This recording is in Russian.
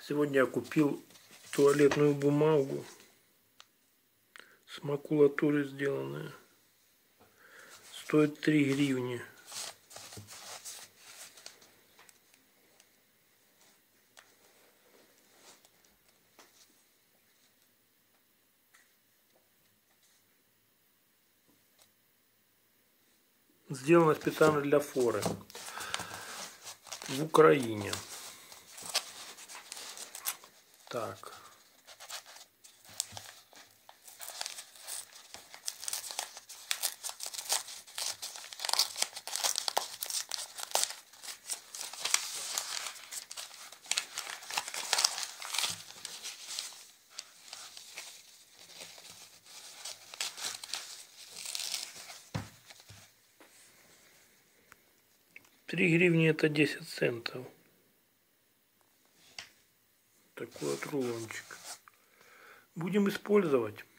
Сегодня я купил туалетную бумагу с макулатуры сделанная. Стоит 3 гривни. Сделано специально для форы в Украине. Так. Три гривни это 10 центов. Такой вот рулончик. Будем использовать.